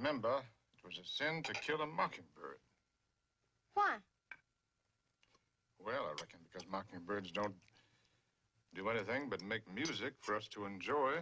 remember, it was a sin to kill a mockingbird. Why? Well, I reckon because mockingbirds don't do anything but make music for us to enjoy.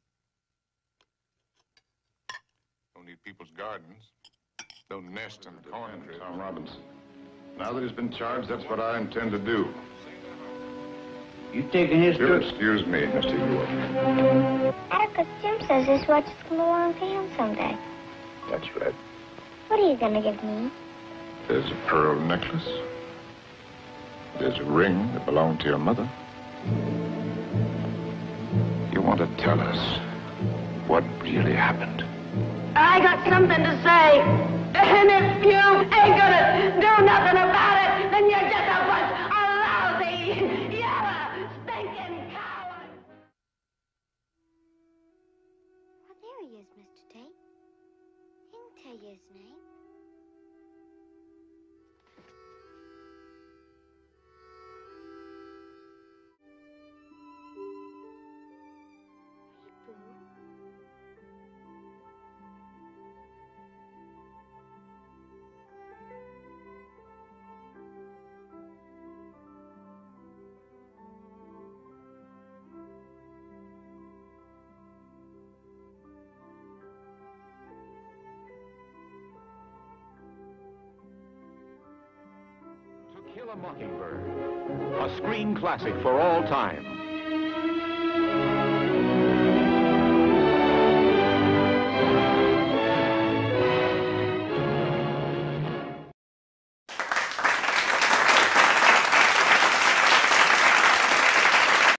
Don't need people's gardens. Don't nest in the corn crib. Tom Robinson. Now that he's been charged, that's what I intend to do. You taking his... You'll excuse me, Mr. Ewell. Atticus Jim says his watch is going to belong to him someday. That's right. What are you going to give me? There's a pearl necklace. There's a ring that belonged to your mother. You want to tell us what really happened? I got something to say. And if you ain't gonna do nothing about it, then you're just a bunch of lousy, yellow, stinking cowards. Oh, there he is, Mr. Tate. He can tell you his name. Hey, Boo. To Kill a Mockingbird, a screen classic for all time.